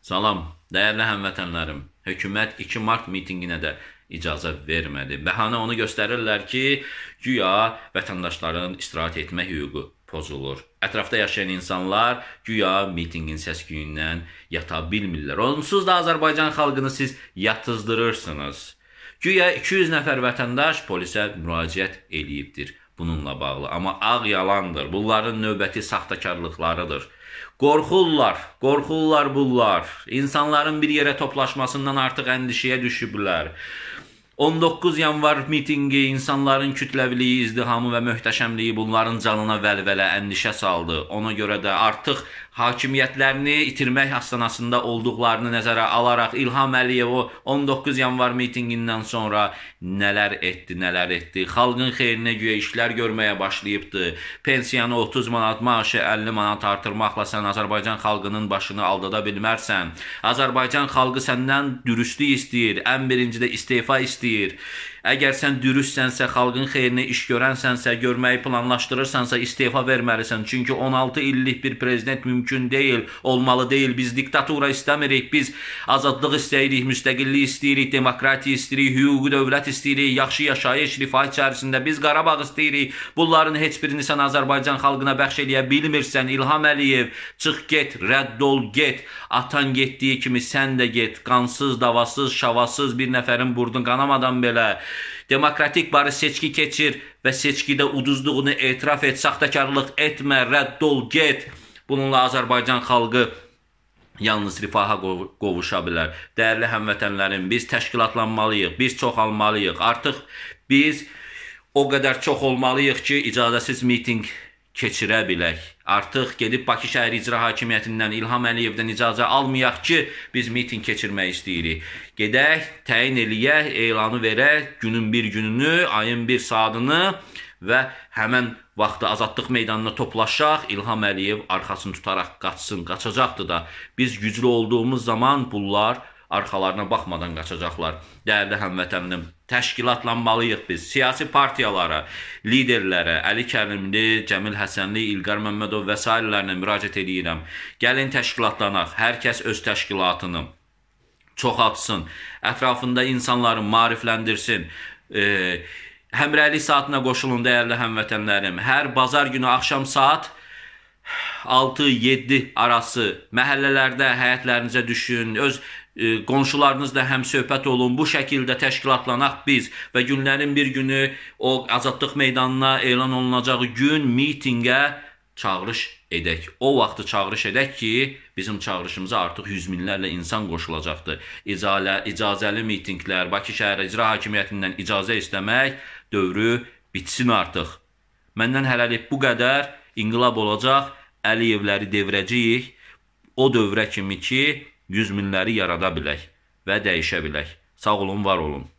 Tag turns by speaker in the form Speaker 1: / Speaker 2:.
Speaker 1: Salam, dəyərli həmvətənlərim. Hökumət 2 mart mitinqinə də icazə vermədi. Bəhanə onu göstərirlər ki, güya vətəndaşların istirahət etmə hüququ pozulur. Ətrafda yaşayan insanlar güya mitinqin səs-küyündən yata bilmirlər. Onsuz da Azərbaycan xalqını siz yatızdırırsınız. Güya 200 nəfər vətəndaş polisə müraciət eləyibdir bununla bağlı. Amma ağ yalandır. Bunların növbəti saxtakarlıqlarıdır. Qorxurlar bunlar. İnsanların bir yerə toplaşmasından artıq əndişəyə düşüblər. 19 yanvar mitinqi insanların kütləviliyi, izdihamı və möhtəşəmliyi bunların canına vəlvələ, əndişə saldı. Ona görə də artıq hakimiyyətlərini itirmək astanasında olduqlarını nəzərə alaraq İlham Əliyev o 19 yanvar mitinqindən sonra nələr etdi. Xalqın xeyrinə güya işlər görməyə başlayıbdı. Pensiyanı 30 manat, maaşı 50 manat artırmaqla sən Azərbaycan xalqının başını aldada bilmərsən. Azərbaycan xalqı səndən dürüstlük istəyir, ən birincidə istefa istəyir. Əgər sən dürüstsənsə, xalqın xeyrinə iş görənsənsə, görməyi planlaşdırırsansa istefa verməlisən. Çünki 16 illik bir prezident mümkün deyil, olmalı deyil. Biz diktatura istəmirik, biz azadlıq istəyirik, müstəqillik istəyirik, demokratiya istəyirik, hüquqi dövlət istəyirik, yaxşı yaşayış, rifah içərisində biz Qarabağ istəyirik. Bunların heç birini sən Azərbaycan xalqına bəxş eləyə bilmirsən. İlham Əliyev, çıx get, rədd ol, get. Atan getdiyi kimi sən də get. Qansız, davasız, şavasız bir nəfərin burnun qanamadan belə. Demokratik barı seçki keçir və seçkidə uduzduğunu etiraf et, saxtakarlıq etmə, rədd ol, get. Bununla Azərbaycan xalqı yalnız rifaha qovuşa bilər. Dəyərli həmvətənlərim, biz təşkilatlanmalıyıq, biz çoxalmalıyıq. Artıq biz o qədər çox olmalıyıq ki, icazəsiz mitinq keçirə bilək. Artıq gedib Bakı Şəhər İcra Hakimiyyətindən, İlham Əliyevdən icazə almayaq ki, biz mitinq keçirmək istəyirik. Gedək, təyin eləyək, elanı verək, günün bir gününü, ayın bir saatını və həmən vaxtı Azadlıq meydanına toplaşaq, İlham Əliyev arxasını tutaraq qaçsın, qaçacaqdır da. Biz güclü olduğumuz zaman bunlar arxalarına baxmadan qaçacaqlar. Dəyərli həmvətənim, təşkilatlanmalıyıq biz. Siyasi partiyalara, liderlərə, Əli Kərimli, Cəmil Həsənli, İlqar Məmmədov və s. müraciət edirəm. Gəlin təşkilatlanaq, hər kəs öz təşkilatını çoxaltsın, ətrafında insanları maarifləndirsin. Həmrəylik saatına qoşulun, dəyərli həmvətənlərim. Hər bazar günü axşam saat 6-7 arası məhəllələrdə həyətlərinizə düşün, öz qonşularınızla həmsöhbət olun, bu şəkildə təşkilatlanaq biz və günlərin bir günü o Azadlıq meydanına elan olunacağı gün mitinqə çağırış edək. O vaxtı çağırış edək ki, bizim çağırışımıza artıq yüz minlərlə insan qoşulacaqdır. İcazəli mitinqlər, Bakı Şəhər İcra Hakimiyyətindən icazə istəmək dövrü bitsin artıq. Məndən hələlik bu qədər. İnqilab olacaq, Əliyevləri devirəcəyik, o dövrə kimi ki, yüz minləri yarada bilək və dəyişə bilək. Sağ olun, var olun.